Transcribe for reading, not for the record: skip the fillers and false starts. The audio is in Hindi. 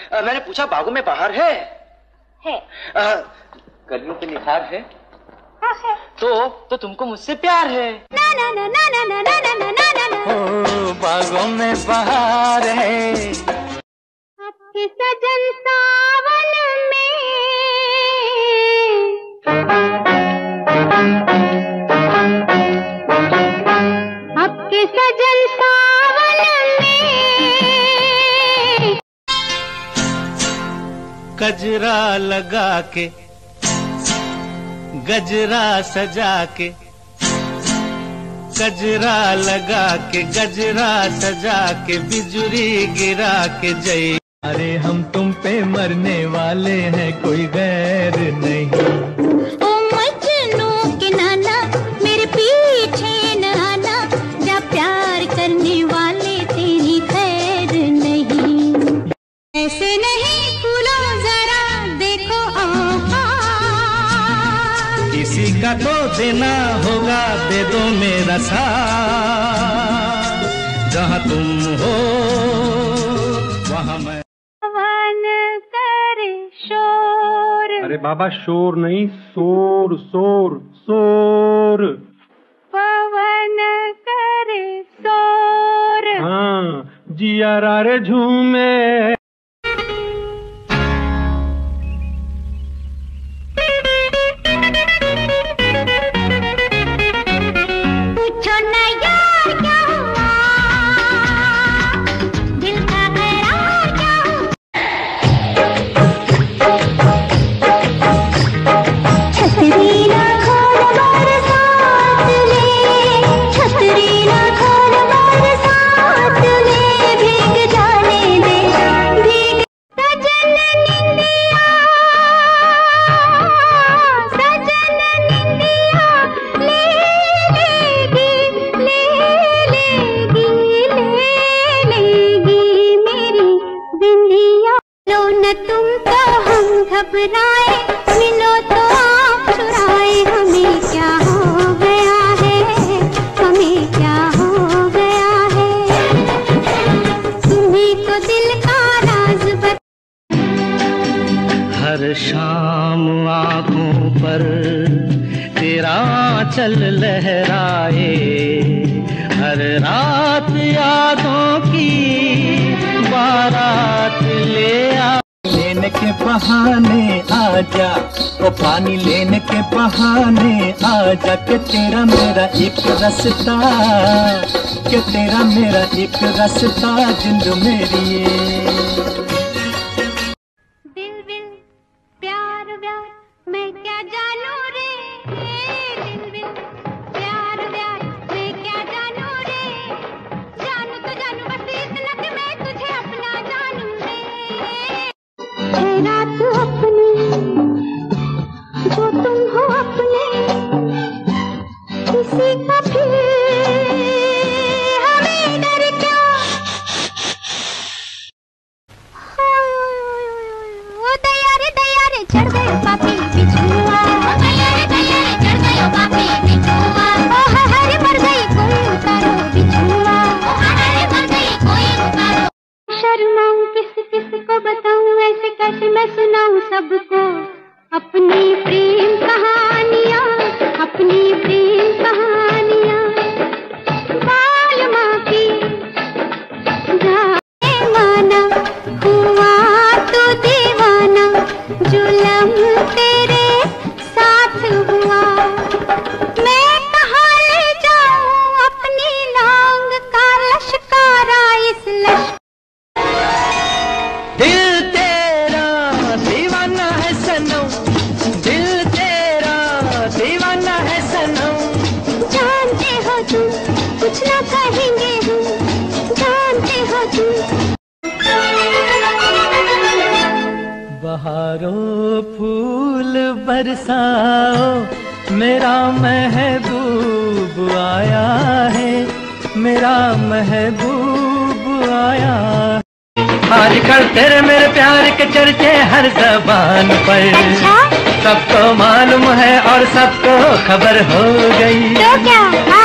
मैंने पूछा बागों में बहार है? है। कलियों पे निखार है? हाँ है। तो तुमको मुझसे प्यार है? ना ना ना ना ना ना ना ना ना ना ना। ओ बागों में बहार है। आपके सजन सावन में, आपके सजन सावन में, गजरा लगा के गजरा सजा के, गजरा लगा के गजरा सजा के, बिजुरी गिरा के जय। अरे हम तुम पे मरने वाले हैं, कोई गैर नहीं। ओ मजनू के नाना मेरे पीछे न आना, जा प्यार करने वाले तेरी खैर नहीं। ऐसे नहीं फूलो जरा देखो किसी का तो देना होगा, दे दो मेरा साथ, जहाँ तुम हो वहाँ मैं। पवन करे शोर। अरे बाबा शोर नहीं, शोर शोर शोर। पवन करे शोर। हाँ जिया रे झूमे। तुम तो हम घबराए, मिलो तो आप छुड़ाए, हमें क्या हो गया है, हमें क्या हो गया है, तुम्हीं को दिल का राज बता। हर शाम आँखों पर तेरा चल लहराए, हर रात यादों की बारात ले आ। लेने के बहाने आजा, ओ पानी लेने के बहाने आजा, के तेरा मेरा एक रास्ता, के तेरा मेरा एक रास्ता, जिंद मेरी दिल दिल प्यार व्यार मैं क्या जानू रे, दिल दिल प्यार व्यार मैं क्या जानू रे, जानू तो जानू बस इतना कि मैं तुझे अपना जानू रे। है रात अपनी जो तुम हो अपने, किसी का फिर हमें डर क्या। ओ दया रे चढ़ गयो पापी बिछुआ, ओ दया रे चढ़ गयो पापी बिछुआ, ओ हरे मर गई कोई उतारो बिछुआ, ओ हरे मर गई कोई उतारो। शर्माऊं किस को बताऊं, ऐसे कैसे मैं सुनाऊं सबको अपनी प्रेम कहानियां, अपनी प्रेम कहानियां। बाल माँ की माना हुआ तो दीवाना, जुलम तेरे साथ हुआ, मैं कहाँ ले जाऊं अपनी नांग का लश्कारा, इस लश्कर। दिल तेरा दीवाना है सनम, दिल तेरा दीवाना है सनम। जानते हो तुम कुछ ना कहेंगे हम, जानते हो तुम। बहारों फूल बरसाओ, मेरा महबूब आया है, मेरा महबूब आया। आजकल तेरे मेरे प्यार के चर्चे हर ज़बान पर, सबको मालूम है और सबको खबर हो गई। तो क्या